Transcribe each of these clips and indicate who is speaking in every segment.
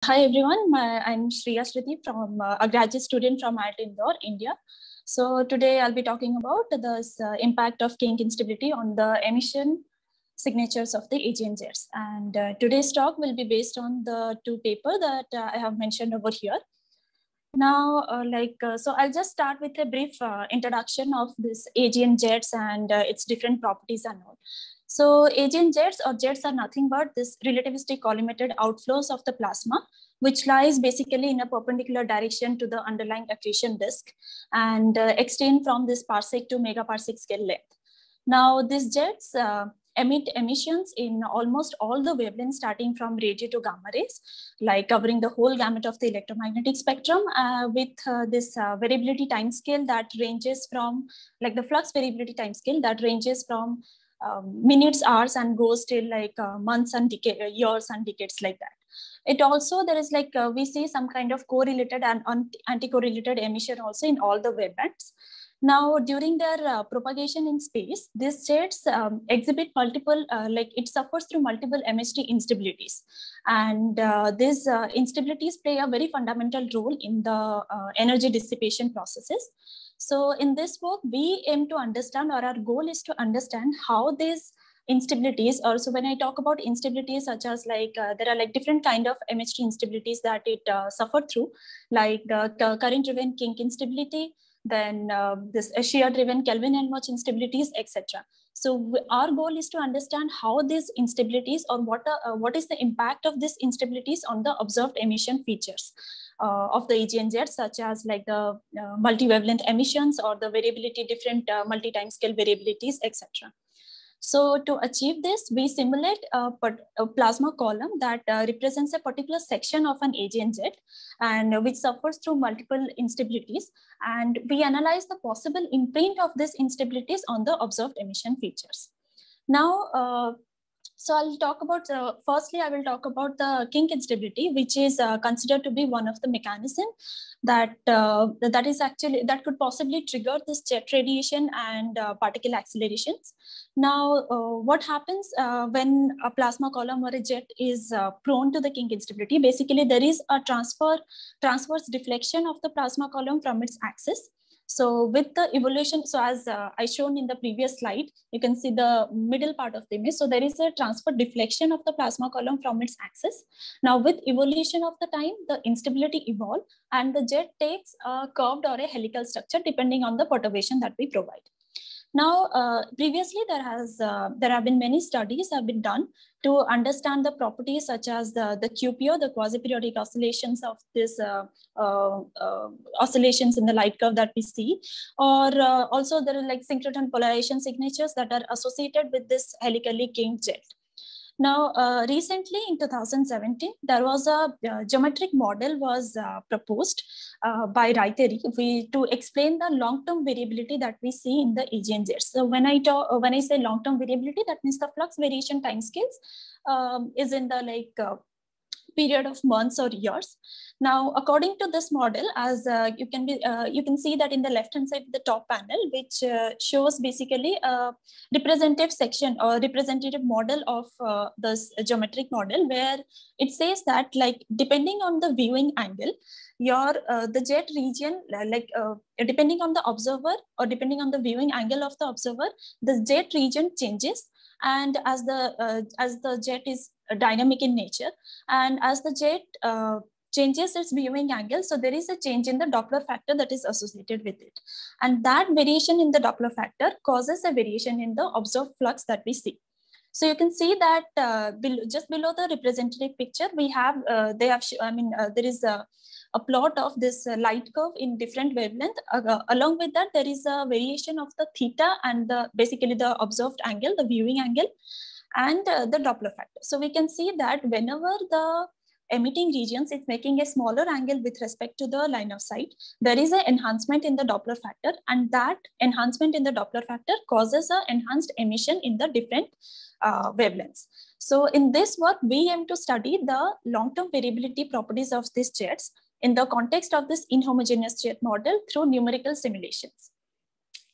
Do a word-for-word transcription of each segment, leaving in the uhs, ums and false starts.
Speaker 1: Hi everyone, My, I'm Shriya Shruti from uh, a graduate student from I I T Indore, India. So today I'll be talking about the uh, impact of kink instability on the emission signatures of the A G N jets. And uh, today's talk will be based on the two paper that uh, I have mentioned over here. Now, uh, like, uh, so I'll just start with a brief uh, introduction of this A G N jets and uh, its different properties and all. So A G N jets or jets are nothing but this relativistic collimated outflows of the plasma, which lies basically in a perpendicular direction to the underlying accretion disk and uh, extend from this parsec to megaparsec scale length. Now, these jets uh, emit emissions in almost all the wavelengths starting from radio to gamma rays, like covering the whole gamut of the electromagnetic spectrum uh, with uh, this uh, variability time scale that ranges from, like the flux variability time scale that ranges from um, minutes, hours, and goes till like uh, months and decades, years and decades like that. It also, there is like, uh, we see some kind of correlated and anti-correlated emission also in all the wavebands. Now, during their uh, propagation in space, these jets um, exhibit multiple, uh, like it suffers through multiple M H D instabilities. And uh, these uh, instabilities play a very fundamental role in the uh, energy dissipation processes. So in this work, we aim to understand, or our goal is to understand how these instabilities, or so when I talk about instabilities such as like, uh, there are like different kind of M H D instabilities that it uh, suffered through, like uh, current driven kink instability, then uh, this shear driven Kelvin-Helmholtz instabilities, et cetera. So our goal is to understand how these instabilities, or what, uh, what is the impact of these instabilities on the observed emission features uh, of the A G N jets, such as like the uh, multi-wavelength emissions or the variability, different uh, multi-time scale variabilities, et cetera. So to achieve this, we simulate a, a plasma column that uh, represents a particular section of an A G N jet and which suffers through multiple instabilities. And we analyze the possible imprint of these instabilities on the observed emission features. Now, uh, so I'll talk about, uh, firstly, I will talk about the kink instability, which is uh, considered to be one of the mechanism that, uh, that is actually, that could possibly trigger this jet radiation and uh, particle accelerations. Now, uh, what happens uh, when a plasma column or a jet is uh, prone to the kink instability? Basically, there is a transfer, transverse deflection of the plasma column from its axis. So with the evolution, so as uh, I shown in the previous slide, you can see the middle part of the image. So there is a transfer deflection of the plasma column from its axis. Now with evolution of the time, the instability evolve and the jet takes a curved or a helical structure depending on the perturbation that we provide. Now, uh, previously there has uh, there have been many studies have been done to understand the properties such as the, the Q P O, the quasi-periodic oscillations of this uh, uh, uh, oscillations in the light curve that we see, or uh, also there are like synchrotron polarization signatures that are associated with this helically kinked jet. Now, uh, recently in two thousand seventeen, there was a uh, geometric model was uh, proposed uh, by Raiteri we, to explain the long-term variability that we see in the A G N jets. So when I talk, uh, when I say long-term variability, that means the flux variation timescales um, is in the like uh, period of months or years. Now, according to this model, as uh, you can be, uh, you can see that in the left-hand side of the top panel, which uh, shows basically a representative section or representative model of uh, this geometric model, where it says that, like, depending on the viewing angle, your uh, the jet region, like uh, depending on the observer or depending on the viewing angle of the observer, the jet region changes. And as the uh, as the jet is dynamic in nature, and as the jet uh, changes its viewing angle, so there is a change in the Doppler factor that is associated with it. And that variation in the Doppler factor causes a variation in the observed flux that we see. So you can see that uh, below, just below the representative picture, we have, uh, they have, I mean, uh, there is a, a plot of this uh, light curve in different wavelength. Uh, along with that, there is a variation of the theta and the basically the observed angle, the viewing angle, and uh, the Doppler factor. So we can see that whenever the emitting regions is making a smaller angle with respect to the line of sight, there is an enhancement in the Doppler factor, and that enhancement in the Doppler factor causes an enhanced emission in the different uh, wavelengths. So in this work, we aim to study the long-term variability properties of these jets in the context of this inhomogeneous jet model through numerical simulations.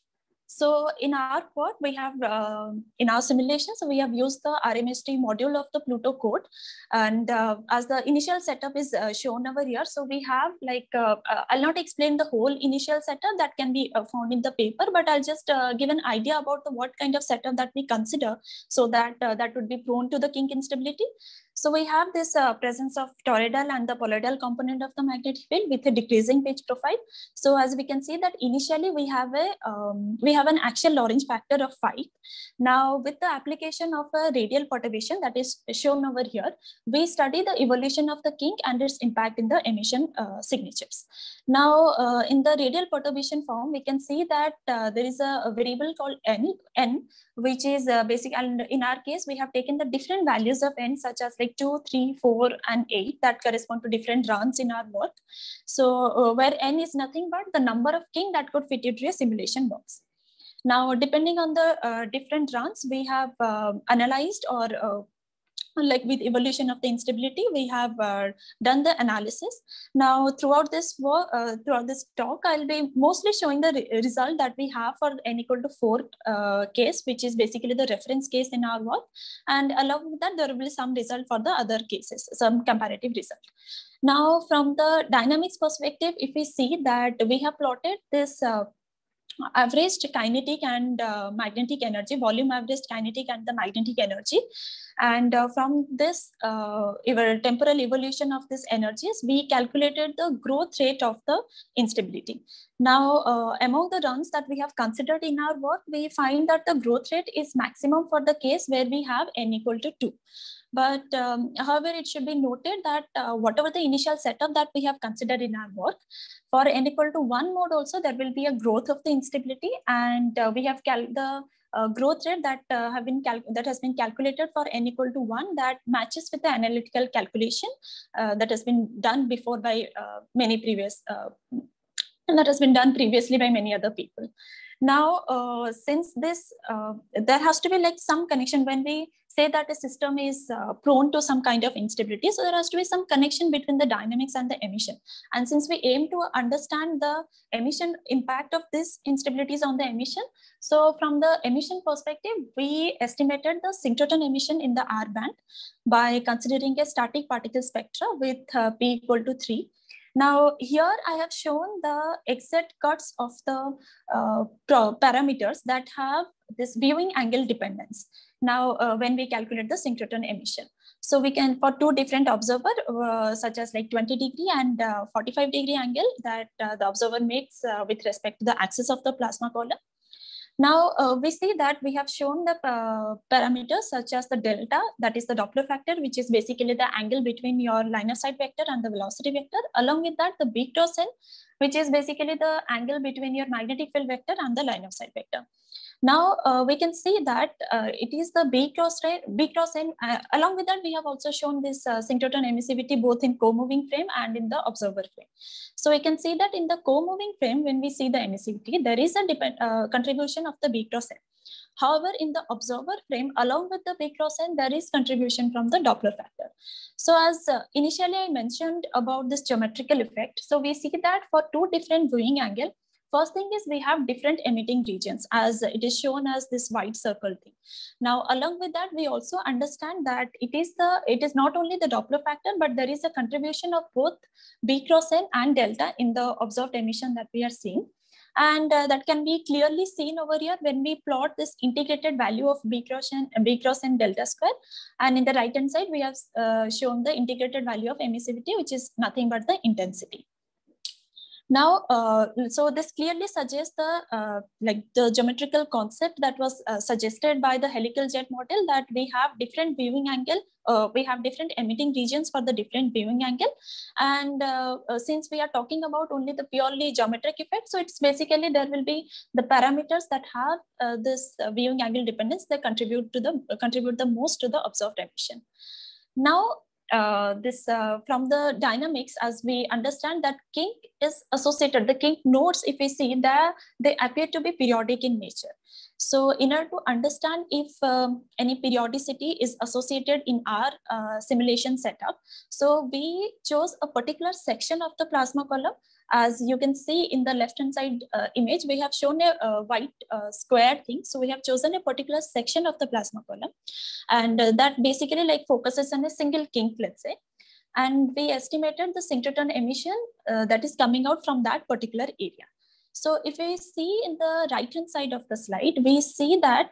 Speaker 1: So in our work, we have, uh, in our simulation, so we have used the R M S T module of the Pluto code. And uh, as the initial setup is uh, shown over here, so we have like, uh, uh, I'll not explain the whole initial setup that can be uh, found in the paper, but I'll just uh, give an idea about the, what kind of setup that we consider so that uh, that would be prone to the kink instability. So we have this uh, presence of toroidal and the poloidal component of the magnetic field with a decreasing pitch profile. So as we can see that initially we have a um, we have an axial Lorentz factor of five. Now with the application of a radial perturbation that is shown over here, we study the evolution of the kink and its impact in the emission uh, signatures. Now uh, in the radial perturbation form, we can see that uh, there is a, a variable called n, n which is uh, basic, and in our case, we have taken the different values of n such as like two, three, four, and eight that correspond to different runs in our work. So uh, where n is nothing but the number of kink that could fit into a simulation box. Now, depending on the uh, different runs, we have uh, analyzed or uh, like with evolution of the instability, we have uh, done the analysis. Now, throughout this work, uh, throughout this talk, I'll be mostly showing the re result that we have for n equal to four uh, case, which is basically the reference case in our work. And along with that, there will be some result for the other cases, some comparative result. Now, from the dynamics perspective, if we see that we have plotted this uh, averaged kinetic and uh, magnetic energy, volume averaged kinetic and the magnetic energy. And uh, from this uh, temporal evolution of these energies, we calculated the growth rate of the instability. Now, uh, among the runs that we have considered in our work, we find that the growth rate is maximum for the case where we have n equal to two. But um, however, it should be noted that uh, whatever the initial setup that we have considered in our work, for n equal to one mode also, there will be a growth of the instability, and uh, we have cal the uh, growth rate that uh, have been that has been calculated for n equal to one that matches with the analytical calculation uh, that has been done before by uh, many previous uh, and that has been done previously by many other people. Now, uh, since this, uh, there has to be like some connection when we say that a system is uh, prone to some kind of instability. So there has to be some connection between the dynamics and the emission. And since we aim to understand the emission impact of these instabilities on the emission, so from the emission perspective, we estimated the synchrotron emission in the R band by considering a static particle spectra with uh, p equal to three. Now, here I have shown the exact cuts of the uh, parameters that have this viewing angle dependence. Now, uh, when we calculate the synchrotron emission. So we can, for two different observer, uh, such as like twenty degree and uh, forty-five degree angle that uh, the observer makes uh, with respect to the axis of the plasma column. Now, uh, we see that we have shown the uh, parameters such as the delta, that is the Doppler factor, which is basically the angle between your line of sight vector and the velocity vector. Along with that, the B cross N, which is basically the angle between your magnetic field vector and the line of sight vector. Now, uh, we can see that uh, it is the B cross, B cross N. Uh, along with that, we have also shown this uh, synchrotron emissivity both in co-moving frame and in the observer frame. So we can see that in the co-moving frame, when we see the emissivity, there is a depend, uh, contribution of the B cross N. However, in the observer frame, along with the B cross N, there is contribution from the Doppler factor. So as uh, initially I mentioned about this geometrical effect, so we see that for two different viewing angles, first thing is we have different emitting regions as it is shown as this white circle thing. Now, along with that, we also understand that it is the it is not only the Doppler factor, but there is a contribution of both B cross N and delta in the observed emission that we are seeing. And uh, that can be clearly seen over here when we plot this integrated value of B cross N, B cross N delta square. And in the right hand side, we have uh, shown the integrated value of emissivity, which is nothing but the intensity. Now, uh, so this clearly suggests the uh, like the geometrical concept that was uh, suggested by the helical jet model, that we have different viewing angle, uh, we have different emitting regions for the different viewing angle. And uh, uh, since we are talking about only the purely geometric effect, so it's basically there will be the parameters that have uh, this uh, viewing angle dependence that contribute to the uh, contribute the most to the observed emission. Now, Uh, this uh, from the dynamics, as we understand that kink is associated, the kink nodes, if we see there, they appear to be periodic in nature. So in order to understand if um, any periodicity is associated in our uh, simulation setup, so we chose a particular section of the plasma column. As you can see in the left-hand side uh, image, we have shown a, a white uh, square thing. So we have chosen a particular section of the plasma column, and uh, that basically like focuses on a single kink, let's say. And we estimated the synchrotron emission uh, that is coming out from that particular area. So if we see in the right-hand side of the slide, we see that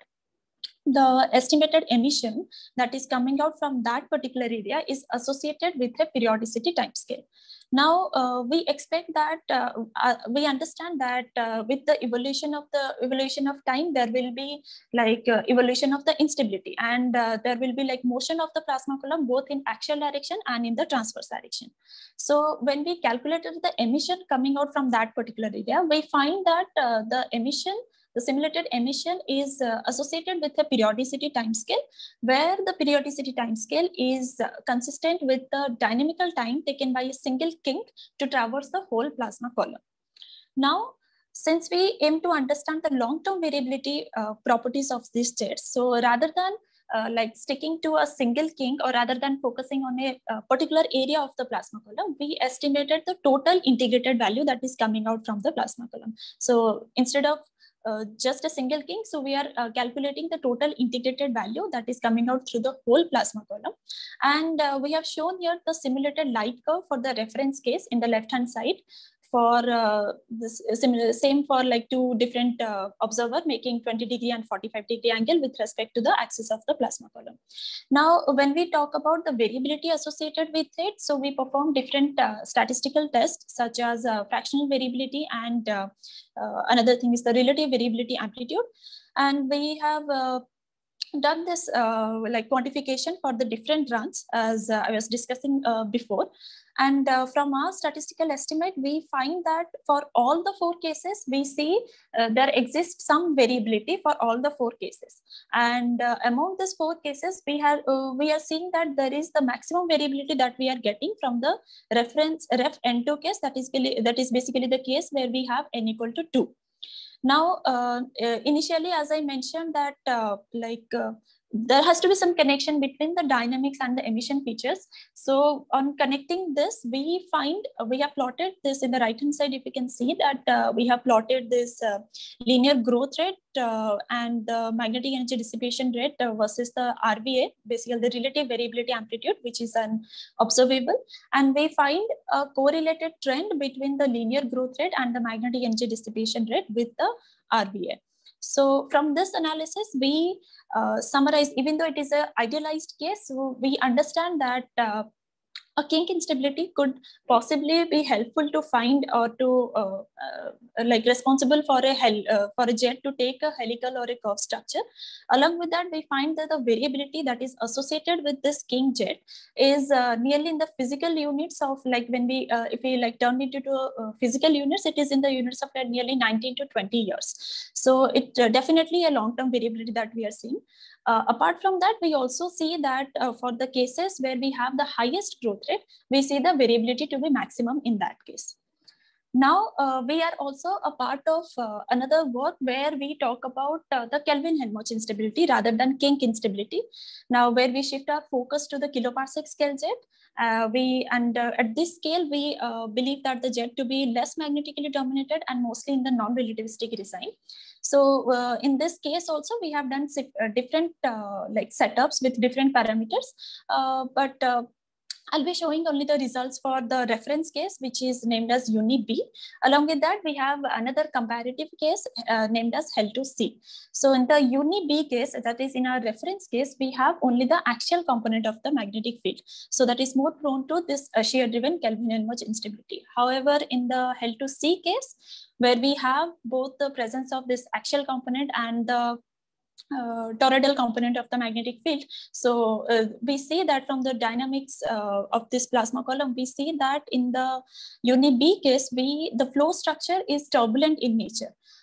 Speaker 1: the estimated emission that is coming out from that particular area is associated with a periodicity timescale. Now, uh, we expect that, uh, uh, we understand that uh, with the evolution of the evolution of time, there will be like uh, evolution of the instability, and uh, there will be like motion of the plasma column both in axial direction and in the transverse direction. So when we calculated the emission coming out from that particular area, we find that uh, the emission The simulated emission is uh, associated with a periodicity timescale, where the periodicity timescale is uh, consistent with the dynamical time taken by a single kink to traverse the whole plasma column. Now, since we aim to understand the long-term variability uh, properties of these jets, so rather than Uh, like sticking to a single kink, or rather than focusing on a, a particular area of the plasma column, we estimated the total integrated value that is coming out from the plasma column. So instead of uh, just a single kink, so we are uh, calculating the total integrated value that is coming out through the whole plasma column. And uh, we have shown here the simulated light curve for the reference case in the left-hand side, for uh, this similar same for like two different uh, observer making twenty degree and forty-five degree angle with respect to the axis of the plasma column. Now, when we talk about the variability associated with it, so we perform different uh, statistical tests such as uh, fractional variability, and uh, uh, another thing is the relative variability amplitude. And we have uh, done this uh, like quantification for the different runs, as uh, I was discussing uh, before. And uh, from our statistical estimate, we find that for all the four cases, we see uh, there exists some variability for all the four cases. And uh, among these four cases, we have uh, we are seeing that there is the maximum variability that we are getting from the reference ref N two case. That is that is basically the case where we have n equal to two. Now, uh, uh, initially, as I mentioned, that uh, like uh, there has to be some connection between the dynamics and the emission features. So on connecting this, we find uh, we have plotted this in the right hand side. If you can see that uh, we have plotted this uh, linear growth rate uh, and the magnetic energy dissipation rate uh, versus the R V A, basically the relative variability amplitude, which is an observable. And we find a correlated trend between the linear growth rate and the magnetic energy dissipation rate with the R V A. So from this analysis, we uh, summarize, even though it is an idealized case, so we understand that uh, a kink instability could possibly be helpful to find, or to uh, uh, like responsible for a hel uh, for a jet to take a helical or a curve structure. Along with that, we find that the variability that is associated with this kink jet is uh, nearly in the physical units of, like when we uh, if we like turn it into uh, physical units, it is in the units of like nearly nineteen to twenty years. So it uh, definitely a long-term variability that we are seeing. Uh, apart from that, we also see that uh, for the cases where we have the highest growth rate, we see the variability to be maximum in that case. Now, uh, we are also a part of uh, another work where we talk about uh, the Kelvin-Helmholtz instability rather than kink instability. Now, where we shift our focus to the kiloparsec scale jet. Uh, we and uh, at this scale, we uh, believe that the jet to be less magnetically dominated and mostly in the non-relativistic design. So uh, in this case also, we have done uh, different uh, like setups with different parameters, uh, but uh, I'll be showing only the results for the reference case, which is named as Uni-B. Along with that, we have another comparative case uh, named as H E L two C. So in the Uni-B case, that is in our reference case, we have only the axial component of the magnetic field. So that is more prone to this uh, shear-driven Kelvin-Helmholtz instability. However, in the H E L two C case, where we have both the presence of this axial component and the Uh, toroidal component of the magnetic field. So uh, we see that from the dynamics uh, of this plasma column, we see that in the Uni-B case, we the flow structure is turbulent in nature.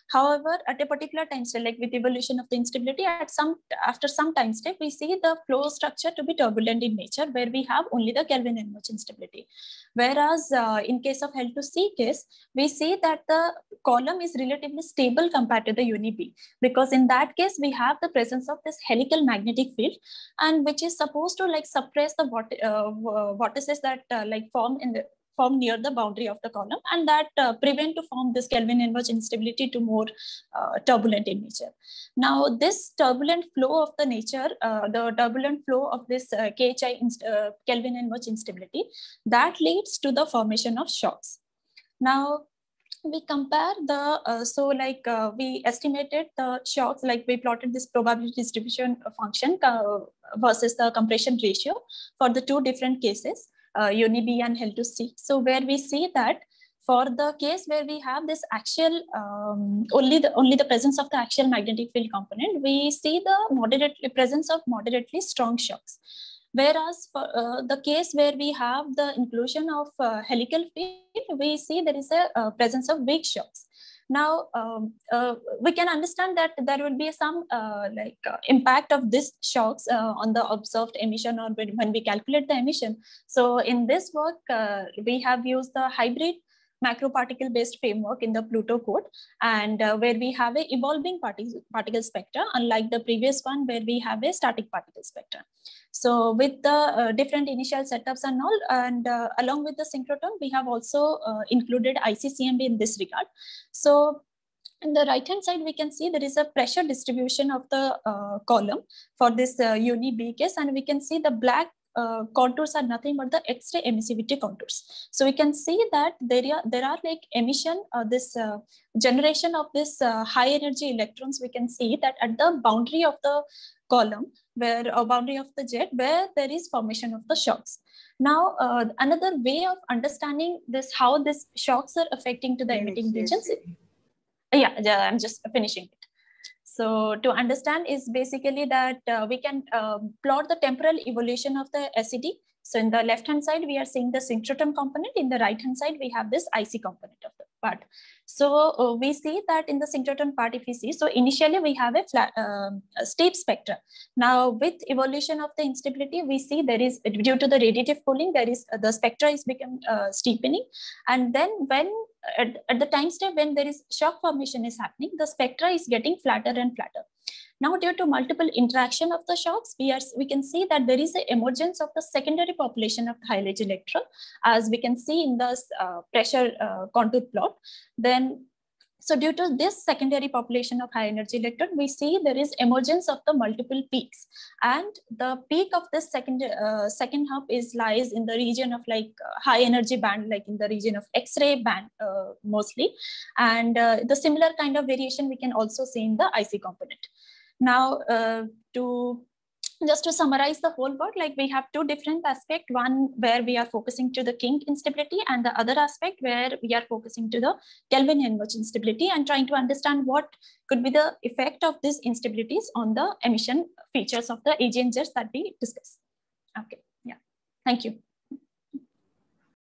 Speaker 1: However, at a particular time step, like with evolution of the instability, at some after some time step, we see the flow structure to be turbulent in nature, where we have only the Kelvin-Helmholtz instability. Whereas uh, in case of L two C case, we see that the column is relatively stable compared to the uni-B, because in that case, we have the presence of this helical magnetic field, and which is supposed to like suppress the vort uh, vortices that uh, like form in the form near the boundary of the column, and that uh, prevent to form this Kelvin-Helmholtz instability to more uh, turbulent in nature. Now, this turbulent flow of the nature, uh, the turbulent flow of this uh, K H I inst uh, Kelvin-Helmholtz instability, that leads to the formation of shocks. Now, we compare the, uh, so like uh, we estimated the shocks, like we plotted this probability distribution function uh, versus the compression ratio for the two different cases, uh, uni-B and L two C. So where we see that for the case where we have this axial, um, only the only the presence of the axial magnetic field component, we see the moderate presence of moderately strong shocks. Whereas for uh, the case where we have the inclusion of uh, helical field, we see there is a uh, presence of weak shocks. Now, um, uh, we can understand that there will be some uh, like uh, impact of these shocks uh, on the observed emission, or when, when we calculate the emission. So in this work, uh, we have used the hybrid macroparticle based framework in the Pluto code, and uh, where we have a evolving particle, particle spectra, unlike the previous one where we have a static particle spectra. So with the uh, different initial setups and all, and uh, along with the synchrotron, we have also uh, included I C C M B in this regard. So on the right hand side, we can see there is a pressure distribution of the uh, column for this uh, uni-B case, and we can see the black Uh, contours are nothing but the X-ray emissivity contours. So we can see that there are, there are like emission, uh, this uh, generation of this uh, high energy electrons. We can see that at the boundary of the column, where a boundary of the jet, where there is formation of the shocks. Now, uh, another way of understanding this, how these shocks are affecting to the yes, emitting yes, regions. Yes. Yeah, yeah, I'm just finishing it. So to understand is basically that uh, we can uh, plot the temporal evolution of the S E D. So in the left-hand side, we are seeing the synchrotron component. In the right-hand side, we have this I C component of the part. So uh, we see that in the synchrotron part, if we see, so initially we have a, flat, uh, a steep spectra. Now with evolution of the instability, we see there is, due to the radiative cooling, there is, uh, the spectra is become uh, steepening. And then when At, at the time step when there is shock formation is happening, the spectra is getting flatter and flatter. Now, due to multiple interaction of the shocks, we are we can see that there is an emergence of the secondary population of the high energy electron, as we can see in the uh, pressure uh, contour plot. Then, so due to this secondary population of high energy electron, we see there is emergence of the multiple peaks, and the peak of this second uh, second hub is lies in the region of like uh, high energy band, like in the region of X-ray band uh, mostly, and uh, the similar kind of variation we can also see in the I C component. Now, uh, to just to summarize the whole work, like we have two different aspects, one where we are focusing to the kink instability, and the other aspect where we are focusing to the Kelvin-Helmholtz instability, and trying to understand what could be the effect of these instabilities on the emission features of the A G N jets that we discussed. Okay, yeah, thank you.